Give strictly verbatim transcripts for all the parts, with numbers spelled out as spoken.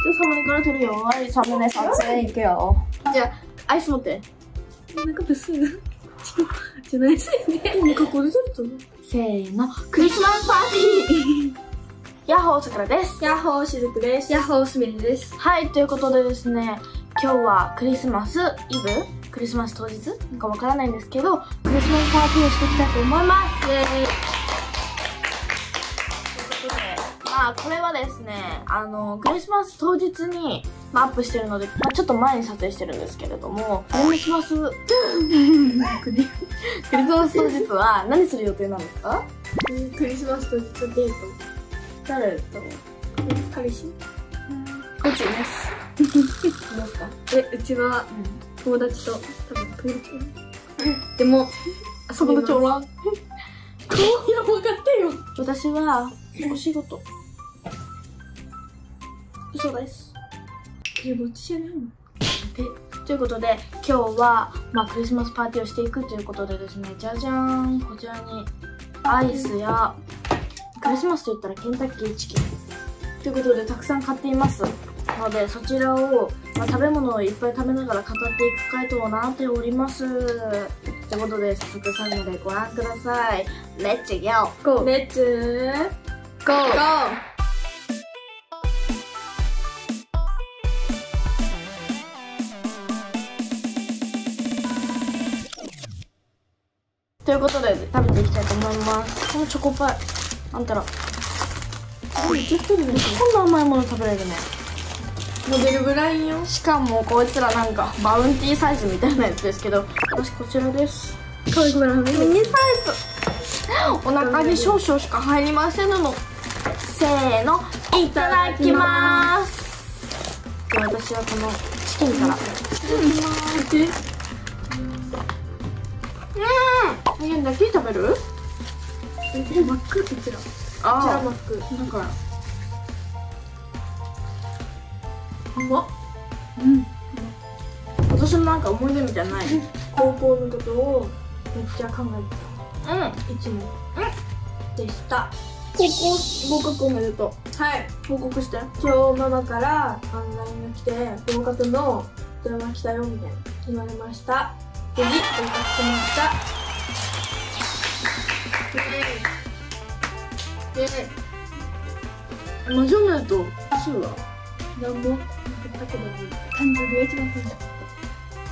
じゃあサムネから撮るよ。はい、サムネ撮影いくよ。じゃあ、アイス持って。 なんかブスじゃないですよね。ここで撮るとせーの、クリスマスパーティーヤッホーさくらです。 ヤッホーしずくです。ヤッホーすみれです。 はい、ということでですね、今日はクリスマスイブクリスマス当日かわからないんですけど、クリスマスパーティーをしていきたいと思います。イエーイ。ということで、まあこれはですね、あの、クリスマス当日に、まあ、アップしてるので、まあ、ちょっと前に撮影してるんですけれども、クリスマス、クリスマス当日は何する予定なんですか？ クリスマス当日デート。 誰と？ 彼氏？ こっちです。どうですか？ え、うちは友達と、多分友達でも、 友達おらん。 いや、分かってよ。 私は、お仕事。嘘です。 え、ぼっちじゃないの？ ということで、今日は、まあ、クリスマスパーティーをしていくということでですね、じゃじゃーん、こちらに、アイスや、クリスマスといったらケンタッキーチキン。ということで、たくさん買っていますので、そちらを、まあ、食べ物をいっぱい食べながら語っていく回となっております。ということで、早速サムネでご覧ください。レッツゴー！ レッツゴー！ゴー！ということで食べていきたいと思います。このチョコパイ、あんたらこんな甘いもの食べれるね。 モデルブラインよ。 しかもこいつらなんかバウンティーサイズみたいなやつですけど、私こちらです。 かわいくなるね。 ミニサイズ。お腹に少々しか入りませんの。せーの、いただきます。で、私はこのチキンからいただきます。うん。うん。だけ食べる？ え、マックこちら。 あこちらマック。 だから。 うまっ。うん。 私のなんか思い出みたいなない？ 高校のことをめっちゃ考えてた。 うん。 一問。うん。でした。 高校合格おめでとう。 はい。 報告して。 今日ママからオンラインが来て、合格の電話来たよみたいな言われました。無事合格しました。 イエーイ。マジおめでとう。そうだ。 なんもなかったけど、誕生日が一番楽しかった。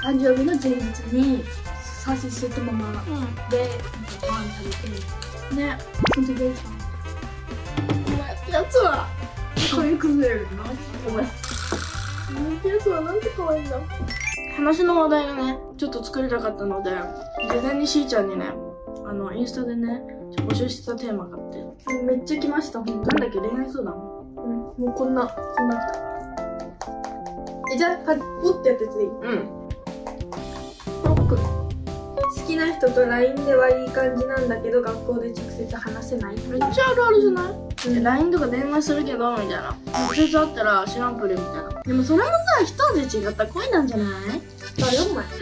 誕生日の前日にサシスとママで、なんかご飯食べて、 ね。 その時が一番。 やつはそういう崩れるな。 ごめん。 やつはなんて可愛いんだ。 話の話題がね、ちょっと作りたかったので、事前にしーちゃんにね、あの、インスタでね、募集してたテーマがあって。 めっちゃ来ました。なんなんだっけ、恋愛相談？ うん、もうこんな、こんな来た。え、じゃあ、パッ、ポッてやったやつでいい？ うん。 ロック。好きな人と ライン ではいい感じなんだけど、学校で直接話せない。 めっちゃあるあるじゃない？ うん、 ライン とか電話するけど、みたいな。直接会ったら知らんぷりみたいな。でもそれもさ、一味違った恋なんじゃない？ 誰お前。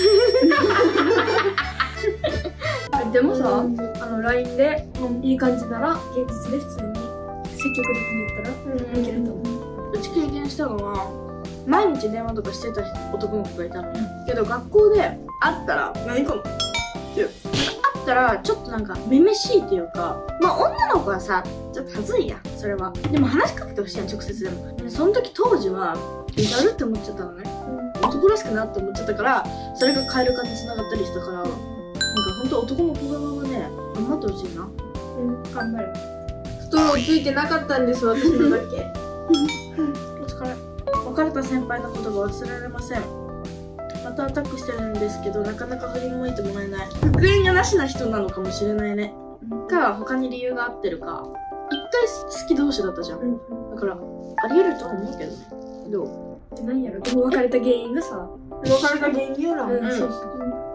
でもさ、うん、あの ライン でいい感じなら現実で普通に積極的に言ったらいけると思う。 うち経験したのは毎日電話とかしてた男の子がいたのよ。けど学校で会ったら「何この」ってなんか会ったらちょっとなんかめめしいっていうか、まあ女の子はさちょっと恥ずいやんそれは。でも話しかけてほしいやん直接でも。でその時当時はやるって思っちゃったのね、うん、男らしくなって思っちゃったから、それがカエル化に繋がったりしたから、なんか本当男の子側はね頑張ってほしいな。 うん、頑張る。ストローついてなかったんです私のだけ。 お疲れ。別れた先輩のことが忘れられません。またアタックしてるんですけど、なかなか振り向いてもらえない。復縁がなしな人なのかもしれないね。か他に理由が合ってるか。一回好き同士だったじゃん、うん、だからありえるとは思うけどね。どう？ 何やろ。でも別れた原因がさ、 別れた原因やら、 うん、そうそう。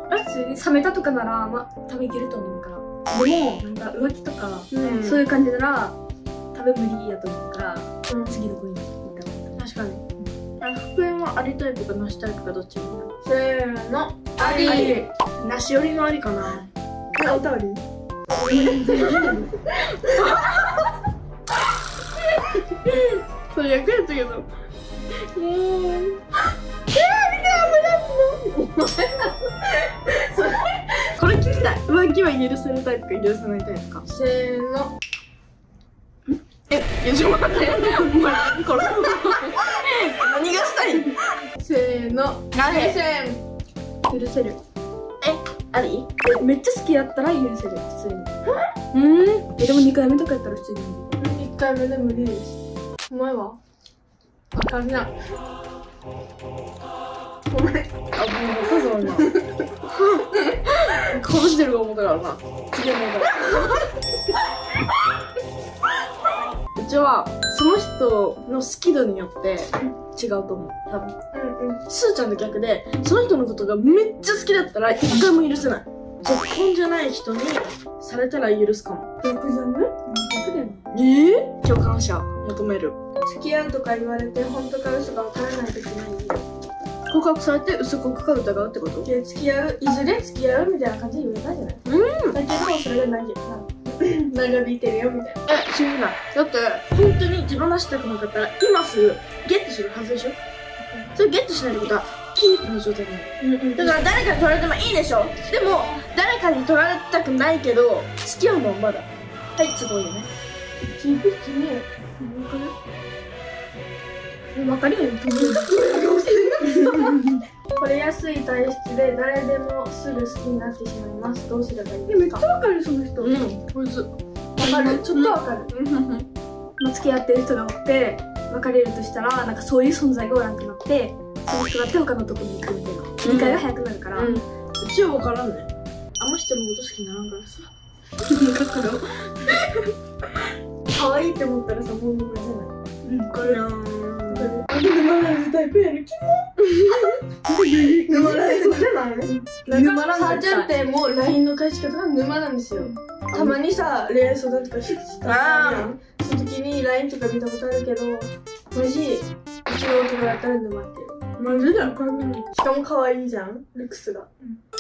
え、普通に冷めたとかならまあ多分いけると思うから。でもなんか浮気とか、うん、そういう感じなら多分無理やと思うから、うん、次の子に行った方がいい。 確かに。あ、復縁はありタイプかなしタイプかどっちも。 せーの、 あり。あり。なし寄りのありかな。 え、おたわり？ それ役やったけど。 これ聞きたい。浮気は許せるタイプか許せないタイプか。 せーの。 え、いやちょっと待って。お前これ何がしたい？ せーの。 何？ 許せる。 え、あり？ え、めっちゃ好きやったら許せる、普通に。うん。え、でもにかいめとかやったら普通に無理。いっかいめで無理です。お前は？わかんない。ごめん。あ、もうバカだな。 殺してると思ったからな。次の問題。うちはその人の好き度によって違うと思う。多分。うんうん。すーちゃんと逆で、その人のことがめっちゃ好きだったら一回も許せない。結婚じゃない人にされたら許すかも。 逆じゃない？逆だよね。 えー？共感者求める。 付き合うとか言われて本当か嘘か分からない時ないよ。 告白されて嘘告か疑うってこと？ いや、付き合う、いずれ付き合うみたいな感じで言われたんじゃない？うん。だけどそれがない長引いてるよみたいな。 え、信じない。だって本当に手放したくなかったら今すぐゲットするはずでしょ。それゲットしないってことはキープの状態になる。うんうん。だから誰かに取られてもいいでしょ。でも誰かに取られたくないけど付き合うのはまだ。はい、すごいよね。 キープってね。分かる？分かるよね。惚れやすい体質で誰でもすぐ好きになってしまいます。どうすればいいですか？めっちゃ分かる、その人。うん、こいつ分かる。ちょっと分かる。まあ付き合ってる人がおって別れるとしたら、なんかそういう存在がおらんくなってその人だって他のとこに行くみたいな理解が早くなるから。うちは分からんね。あの人のこと好きにならんからさ。だから可愛いって思ったらさ、もう無理じゃない？ うん、分かるやん。 あ、でも沼らずタイプやる気も沼らずじゃない？なんかさーちゃんってもう ライン の返し方が沼なんですよ。たまにさ、恋愛相談とかしたらその時に ライン とか見たことあるけど、マジうちの男だったら沼ってる。マジだよ。しかも可愛いじゃん、ルックスが。から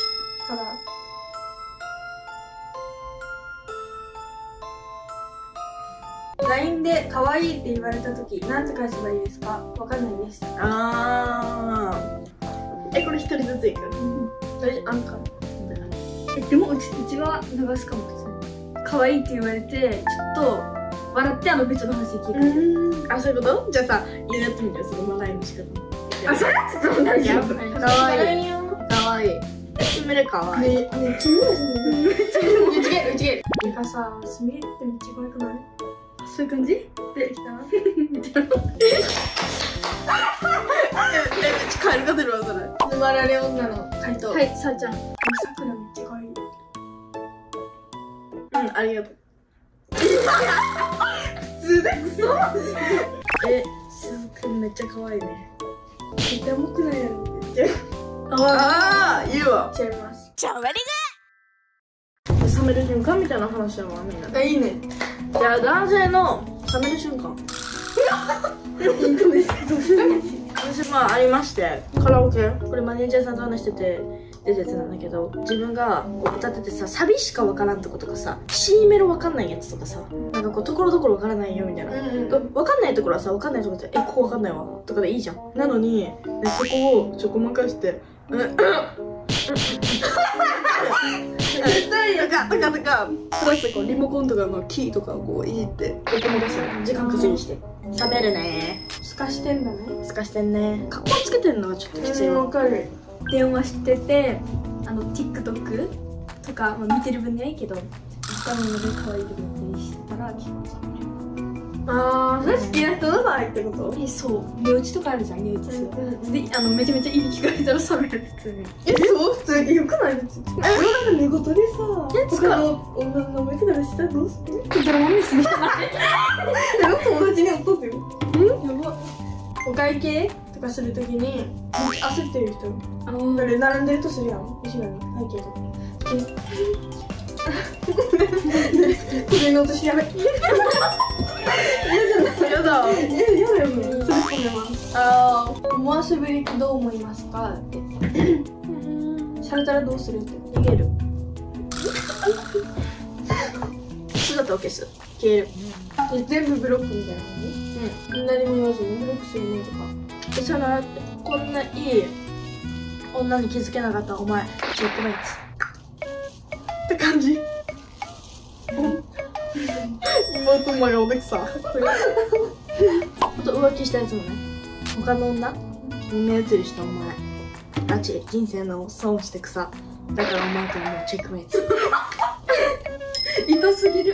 ライン で可愛いって言われたとき、なんて返せばいいですか？わかんないです。 あー。え、これ一人ずついく？うん。 大丈夫、あんか。え、でもうち、うちは流すかも、普通に。可愛いって言われて、ちょっと笑ってあの別の話聞いてる。 あ、そういうこと？じゃあさ、やってみてよ、その笑いの仕方。 あ、それちょっと大丈夫。 かわいい。かわいい。すみれかわいい。 ねえ、ねえ、君だよね。めっちゃうちげる、うちげる。なんかさ、すみれってめっちゃ可愛くない？そういう感じ？できた？みたいな。 え、カエルが出るわ、それ。 沼られ女の回答。はい、さーちゃん。さくらめっちゃ可愛い。 うん、ありがとう。 普通でクソ。 え、しずくんめっちゃ可愛いね。 絶対思ってないやろって言って。 ああ、言うわ。 違います。 じゃあ、割りが。冷める瞬間みたいな話はみんな。 あ、いいね。 じゃあ男性の冷める瞬間。私まあありまして、カラオケこれマネージャーさんと話してて出てたんだけど、自分がこう歌っててさ、サビしかわからんとことかさ、 C メロわかんないやつとかさ、なんかこうところどころわからないよみたいな、うんうん、わかんないところはさ、わかんないところって「え、ここわかんないわ」とかでいいじゃん。なのにそこをちょこまかして「うんうん絶対とかとかとかプラスこうリモコンとかのキーとかをこういじってここも出して時間稼ぎして冷めるね。 すかしてんだね。 すかしてんね。格好つけてんのがちょっときついわ。 わかる。電話してて、あの TikTok とか、まあ、見てる分にはいいけど、下のので可愛いと思ったりしたら結構冷める。あー、それ好きな人の場合ってこと？え、そう。寝落ちとかあるじゃん、寝落ちする。で、あのめちゃめちゃいびきかれたら冷める、普通に。え、そう？普通によくない？別に。え、なんか寝言でさ、他の女の名前とかしたらどうする？ドラマのすぎじゃない？でも友達に会ったってよ。ん？やば。お会計とかするときに焦ってる人、だから並んでるとするやん、後ろに会計とかこれの私やべ。嫌じゃない？やだ。え、嫌だよね。それ込んでます。ああ、思わせぶりってどう思いますかって。されたらどうするって。逃げる。 普通だったら消す。消える。 全部ブロックみたいなのに。うん。何も言わずにブロックするねとか。 さよならって。こんないい女に気づけなかったお前チェックメイツって感じ。妹馬がおでくさ。あと浮気したやつもね、他の女に目移りしたお前ガチ人生の損してくさ。だからお前とはもうチェックメイツ。 痛すぎる。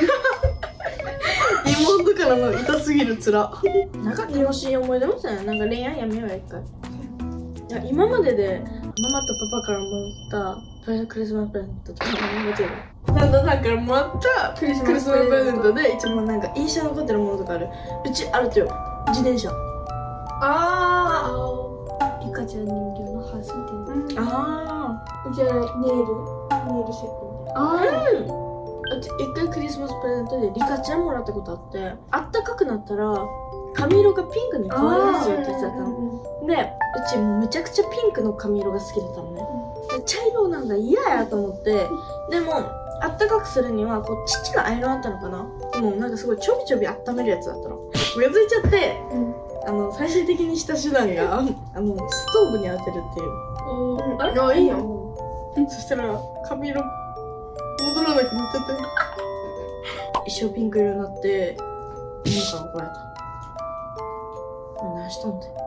妹からの痛すぎるつら。なんか楽しい思い出もしたね。なんか恋愛やめようや一回。いや今まででママとパパからもらったクリスマスプレゼントとか覚えてる？旦那さんからもらったクリスマスプレゼントで一番なんか印象残ってるものとかある？うちあるとよ、自転車。 ああ、リカちゃん人形のハウスみたいな。 ああ、うちはネイルネイルセットみたいな。 ああ。一回クリスマスプレゼントでリカちゃんもらったことあって、あったかくなったら髪色がピンクに変わりますよって言ってたので、うちもうめちゃくちゃピンクの髪色が好きだったのね。で茶色なんか嫌やと思って、でもあったかくするにはこうちっちゃなアイロンあったのかな。もうなんかすごいちょびちょび温めるやつだったの。ムカついちゃって、うん、あの最終的にした手段があのストーブに当てるっていう。うん、あれがいいよ。そしたら髪色戻らなくなっちゃって一生ピンク色になって妹から怒られた。何したんだよ。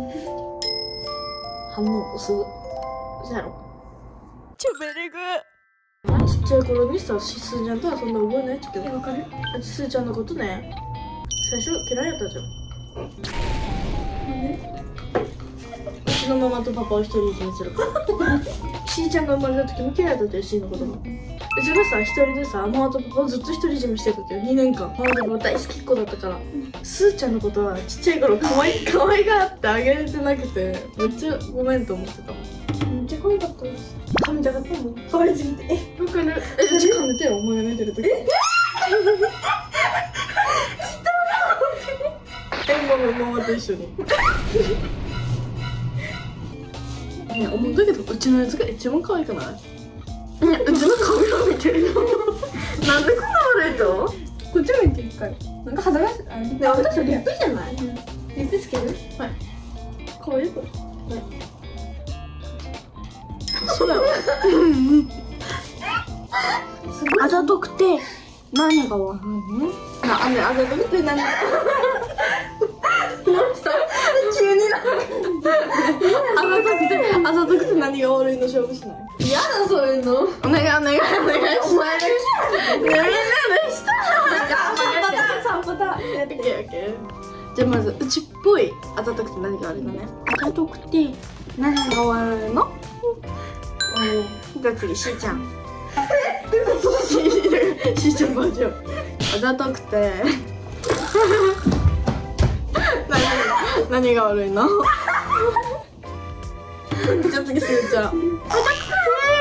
反応薄うそやろ。ちょベレグちっちゃい頃にさ、すーちゃんとはそんな覚えないっけど、わかる。あちすーちゃんのことね、最初嫌いやったじゃん。なんで？うちのママとパパを一人でにするからしーちゃんが生まれた時も嫌いだったよ、しーのことが。うちがさ、一人でさ、ママとパパをずっと独り占めしてたけど、にねんかんママとパパ大好きっ子だったから、すーちゃんのことはちっちゃい頃可愛い可愛がってあげれてなくて、めっちゃごめんと思ってたもん。 めっちゃ可愛かったです。 噛みたかったもん、 可愛すぎて。 え、わかる。え、うち噛んでたよ、お前が寝てる時。ええママママと一緒にね、思うんだけど、うちのやつが一番可愛くない？うちの髪を見てるのなんでこんな悪いと？ こっちも見て一回。なんか肌があれ。 ね、私リップじゃない？リップつける？ はい。可愛いこれ。はい。そうやわ。あざとくて何が悪いの？な、あね、あざとくて何が急になあざとくて、あざとくて何が悪いの勝負しない？ 嫌だそういうの。 お願いお願いお願いします。ねえねえねえした。さんパターンさんパターンやってけやけ。じゃあまずうちっぽいあざとくて何が悪いのね。あざとくて何が悪いの？じゃあ次しーちゃん。しーちゃんバージョン。あざとくて何何が悪いの？じゃあ次すーちゃん。あざとくて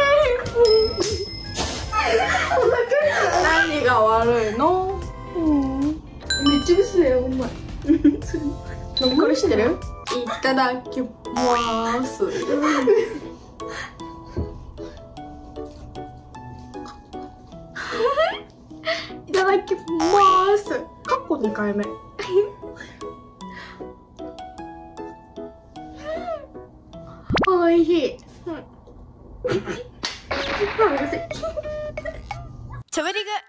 何が悪いの？ めっちゃ薄いよ、お前。 これ知ってる？いただきます。いただきます。かっこにかいめ。おいしい。ちょべりぐ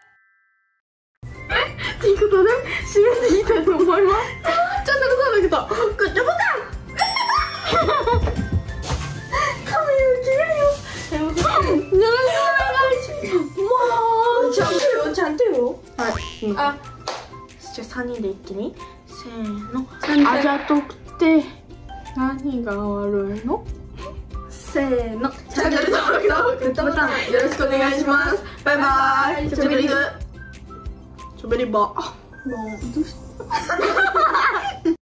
ということで締めていきたいと思います。ちょっとそうだけどグッドボタン髪を切るよ。よろしくお願いします。ちゃんとよ、ちゃんとよ。はい、うん、あ、じゃあさんにんで一気にせーの。あざとくて何が悪いの？せーの。チャンネル登録とグッドボタンよろしくお願いします。バイバーイ。ちょべりぐちょべりば。もうどうした